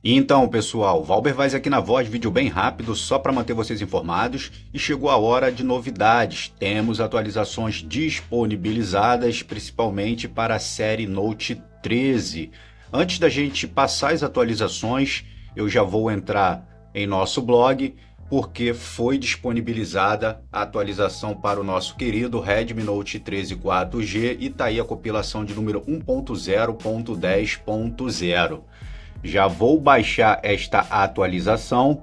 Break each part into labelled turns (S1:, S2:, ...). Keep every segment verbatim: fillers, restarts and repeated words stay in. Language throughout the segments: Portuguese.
S1: Então, pessoal, Valber Vaz aqui na voz, vídeo bem rápido, só para manter vocês informados. E chegou a hora de novidades. Temos atualizações disponibilizadas, principalmente para a série Note treze. Antes da gente passar as atualizações, eu já vou entrar em nosso blog, porque foi disponibilizada a atualização para o nosso querido Redmi Note treze quatro G e tá aí a compilação de número um ponto zero ponto dez ponto zero. Já vou baixar esta atualização,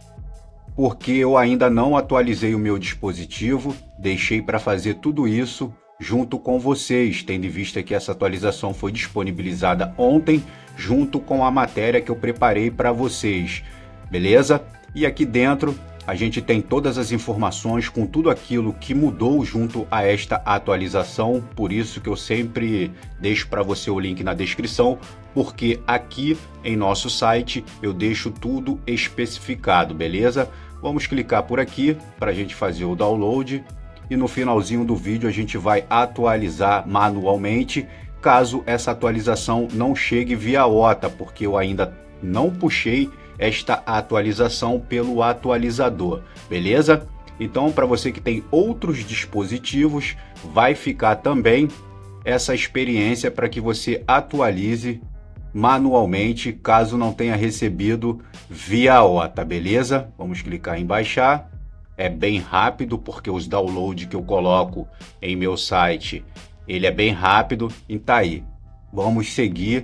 S1: porque eu ainda não atualizei o meu dispositivo, deixei para fazer tudo isso junto com vocês, tendo em vista que essa atualização foi disponibilizada ontem, junto com a matéria que eu preparei para vocês, beleza? E aqui dentro a gente tem todas as informações com tudo aquilo que mudou junto a esta atualização, por isso que eu sempre deixo para você o link na descrição, porque aqui em nosso site eu deixo tudo especificado, beleza? Vamos clicar por aqui para a gente fazer o download e no finalzinho do vídeo a gente vai atualizar manualmente, caso essa atualização não chegue via O T A, porque eu ainda não puxei esta atualização pelo atualizador, beleza? Então, para você que tem outros dispositivos, vai ficar também essa experiência para que você atualize manualmente, caso não tenha recebido via O T A, beleza? Vamos clicar em baixar. É bem rápido, porque os downloads que eu coloco em meu site, ele é bem rápido, e tá aí. Vamos seguir,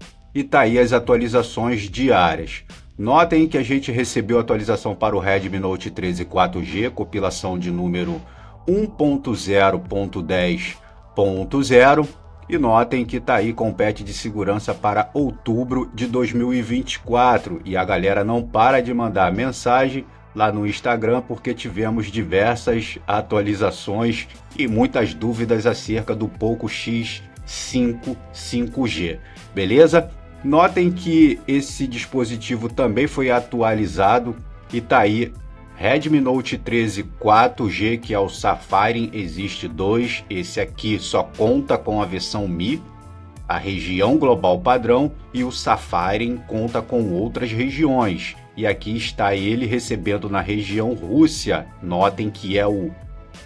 S1: e tá aí as atualizações diárias. Notem que a gente recebeu atualização para o Redmi Note treze quatro G, compilação de número um ponto zero ponto dez ponto zero, e notem que tá aí com patch de segurança para outubro de dois mil e vinte e quatro, e a galera não para de mandar mensagem lá no Instagram, porque tivemos diversas atualizações e muitas dúvidas acerca do Poco X cinco cinco G, beleza? Notem que esse dispositivo também foi atualizado e tá aí Redmi Note treze quatro G, que é o Sapphire, existe dois, esse aqui só conta com a versão Mi, a região global padrão, e o Sapphire conta com outras regiões. E aqui está ele recebendo na região Rússia, notem que é o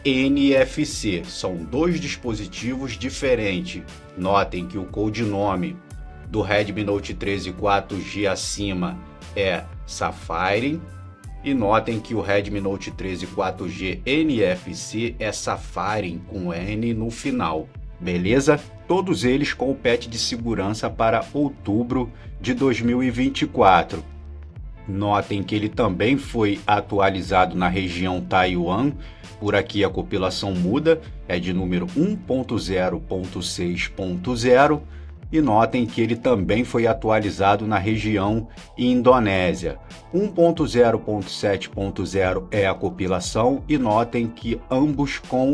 S1: N F C, são dois dispositivos diferentes. Notem que o codinome do Redmi Note treze quatro G acima é Sapphire, e notem que o Redmi Note treze quatro G N F C é Sapphire com N no final, beleza? Todos eles com o patch de segurança para outubro de dois mil e vinte e quatro. Notem que ele também foi atualizado na região Taiwan, por aqui a compilação muda, é de número um ponto zero ponto seis ponto zero, e notem que ele também foi atualizado na região Indonésia. um ponto zero ponto sete ponto zero é a compilação, e notem que ambos com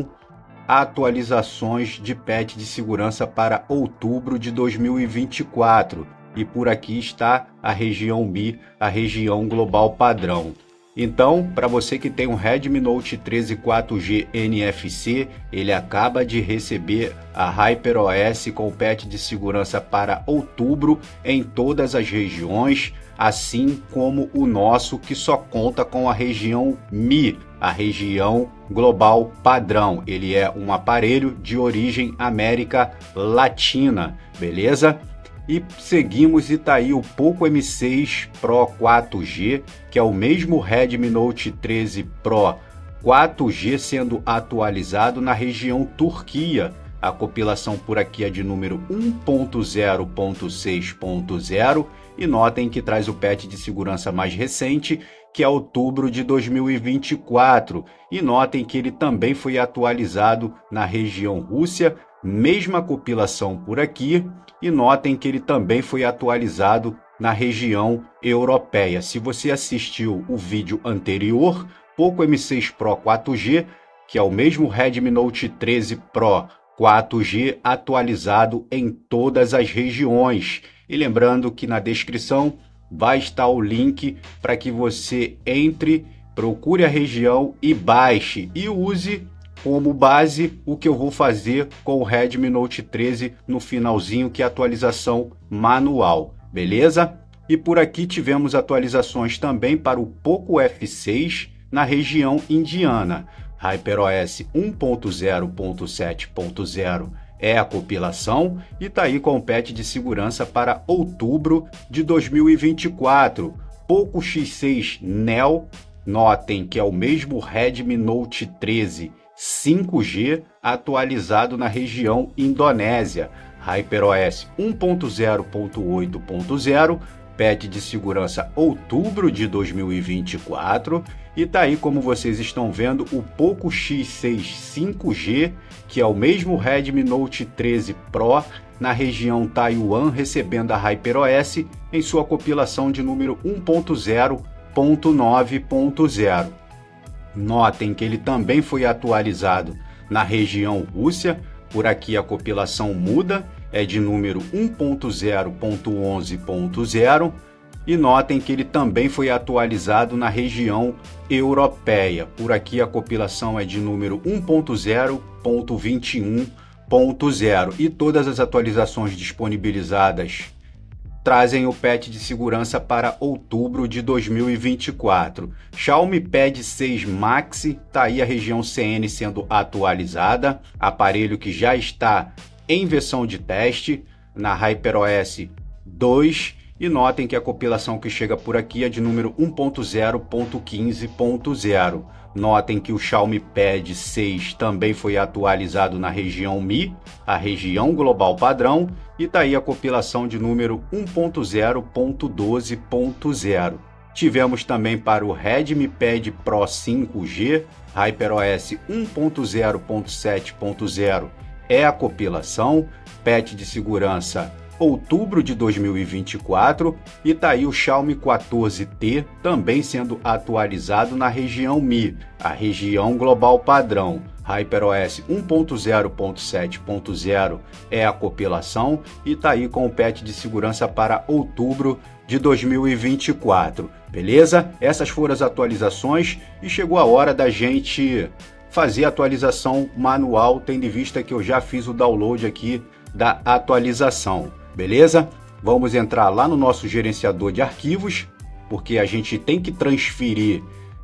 S1: atualizações de patch de segurança para outubro de dois mil e vinte e quatro. E por aqui está a região Mi, a região global padrão. Então, para você que tem um Redmi Note treze quatro G N F C, ele acaba de receber a HyperOS com patch de segurança para outubro em todas as regiões, assim como o nosso, que só conta com a região Mi, a região global padrão. Ele é um aparelho de origem América Latina, beleza? E seguimos, e tá aí o Poco M seis Pro quatro G, que é o mesmo Redmi Note treze Pro quatro G sendo atualizado na região Turquia. A compilação por aqui é de número um ponto zero ponto seis ponto zero, e notem que traz o patch de segurança mais recente, que é outubro de dois mil e vinte e quatro. E notem que ele também foi atualizado na região Rússia, mesma compilação por aqui, e notem que ele também foi atualizado na região europeia. Se você assistiu o vídeo anterior, Poco M seis Pro quatro G, que é o mesmo Redmi Note treze Pro quatro G atualizado em todas as regiões. E lembrando que na descrição vai estar o link para que você entre, procure a região e baixe e use como base o que eu vou fazer com o Redmi Note treze no finalzinho, que é a atualização manual, beleza? E por aqui tivemos atualizações também para o Poco F seis na região indiana. HyperOS um ponto zero ponto sete ponto zero é a compilação e está aí com o patch de segurança para outubro de dois mil e vinte e quatro. Poco X seis Neo, notem que é o mesmo Redmi Note treze cinco G atualizado na região Indonésia. HyperOS um ponto zero ponto oito ponto zero, patch de segurança outubro de dois mil e vinte e quatro, e tá aí como vocês estão vendo o Poco X seis cinco G, que é o mesmo Redmi Note treze Pro na região Taiwan, recebendo a HyperOS em sua compilação de número um ponto zero ponto nove ponto zero. Notem que ele também foi atualizado na região Rússia, por aqui a compilação muda, é de número um ponto zero ponto onze ponto zero, e notem que ele também foi atualizado na região europeia. Por aqui a compilação é de número um ponto zero ponto vinte e um ponto zero, e todas as atualizações disponibilizadas trazem o patch de segurança para outubro de dois mil e vinte e quatro. Xiaomi Pad seis Max, tá aí a região C N sendo atualizada, aparelho que já está em versão de teste na HyperOS dois, e notem que a compilação que chega por aqui é de número um ponto zero ponto quinze ponto zero. Notem que o Xiaomi Pad seis também foi atualizado na região Mi, a região global padrão, e tá aí a compilação de número um ponto zero ponto doze ponto zero. Tivemos também para o Redmi Pad Pro cinco G, HyperOS um ponto zero ponto sete ponto zero é a compilação, patch de segurança outubro de dois mil e vinte e quatro, e tá aí o Xiaomi quatorze T também sendo atualizado na região Mi, a região global padrão. HyperOS um ponto zero ponto sete ponto zero é a compilação e tá aí com o patch de segurança para outubro de dois mil e vinte e quatro. Beleza? Essas foram as atualizações e chegou a hora da gente fazer a atualização manual, tendo em vista que eu já fiz o download aqui da atualização. Beleza? Vamos entrar lá no nosso gerenciador de arquivos, porque a gente tem que transferir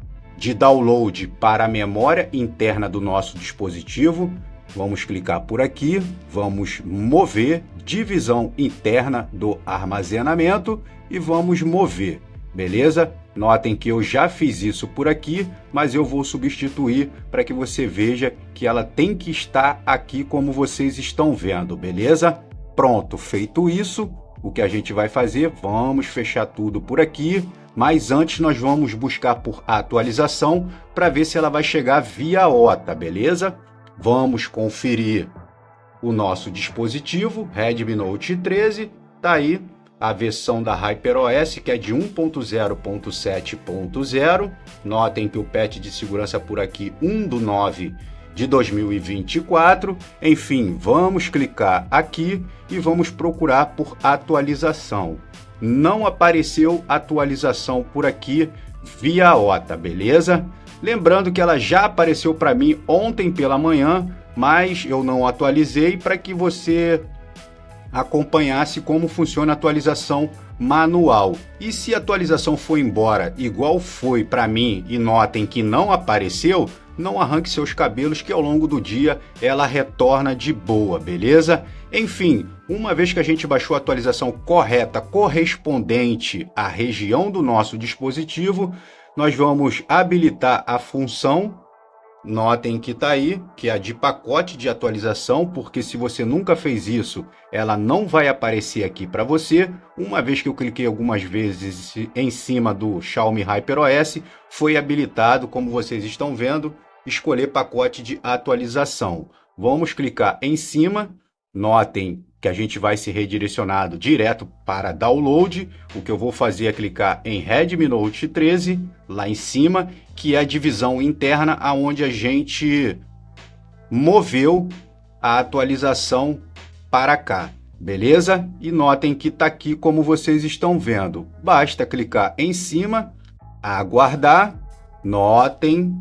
S1: de download para a memória interna do nosso dispositivo. Vamos clicar por aqui, vamos mover divisão interna do armazenamento e vamos mover, beleza? Notem que eu já fiz isso por aqui, mas eu vou substituir para que você veja que ela tem que estar aqui como vocês estão vendo, beleza? Pronto, feito isso, o que a gente vai fazer? Vamos fechar tudo por aqui, mas antes nós vamos buscar por atualização para ver se ela vai chegar via O T A, beleza? Vamos conferir o nosso dispositivo, Redmi Note treze, tá aí a versão da HyperOS, que é de um ponto zero ponto sete ponto zero. Notem que o patch de segurança por aqui, um do nove de dois mil e vinte e quatro. Enfim, vamos clicar aqui e vamos procurar por atualização. Não apareceu atualização por aqui via O T A, beleza? Lembrando que ela já apareceu para mim ontem pela manhã, mas eu não atualizei para que você acompanhasse como funciona a atualização manual. E se a atualização for embora igual foi para mim e notem que não apareceu, não arranque seus cabelos que ao longo do dia ela retorna de boa, beleza? Enfim, uma vez que a gente baixou a atualização correta correspondente à região do nosso dispositivo, nós vamos habilitar a função. Notem que está aí, que é a de pacote de atualização, porque se você nunca fez isso, ela não vai aparecer aqui para você. Uma vez que eu cliquei algumas vezes em cima do Xiaomi HyperOS, foi habilitado, como vocês estão vendo, escolher pacote de atualização. Vamos clicar em cima, notem que a gente vai ser redirecionado direto para download. O que eu vou fazer é clicar em Redmi Note treze, lá em cima, que é a divisão interna aonde a gente moveu a atualização para cá, beleza? E notem que está aqui como vocês estão vendo. Basta clicar em cima, aguardar, notem,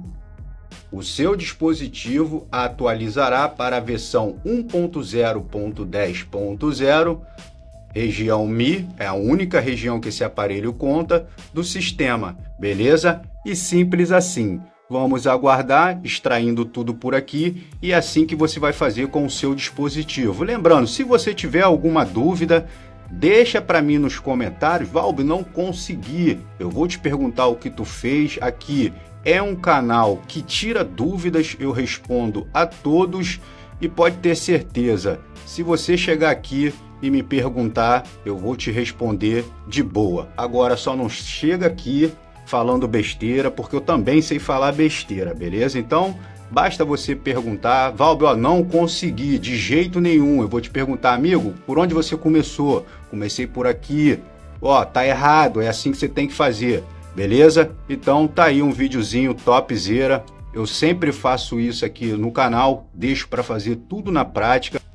S1: o seu dispositivo atualizará para a versão um ponto zero ponto dez ponto zero região Mi, é a única região que esse aparelho conta do sistema, beleza? E simples assim. Vamos aguardar, extraindo tudo por aqui, e é assim que você vai fazer com o seu dispositivo. Lembrando, se você tiver alguma dúvida, deixa para mim nos comentários. Valbe, não consegui. Eu vou te perguntar o que tu fez aqui. É um canal que tira dúvidas, eu respondo a todos, e pode ter certeza, se você chegar aqui e me perguntar, eu vou te responder de boa. Agora só não chega aqui falando besteira, porque eu também sei falar besteira, beleza? Então, basta você perguntar, Valbe, ó, não consegui de jeito nenhum. Eu vou te perguntar, amigo, por onde você começou? Comecei por aqui. Ó, tá errado, é assim que você tem que fazer, beleza? Então, tá aí um videozinho topzera. Eu sempre faço isso aqui no canal, deixo para fazer tudo na prática.